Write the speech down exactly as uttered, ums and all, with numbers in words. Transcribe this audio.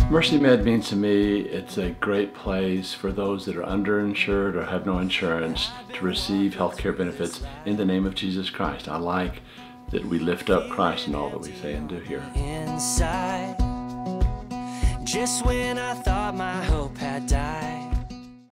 MercyMed means to me it's a great place for those that are underinsured or have no insurance to receive health care benefits in the name of Jesus Christ. I like that we lift up Christ in all that we say and do here. Inside, just when I thought my hope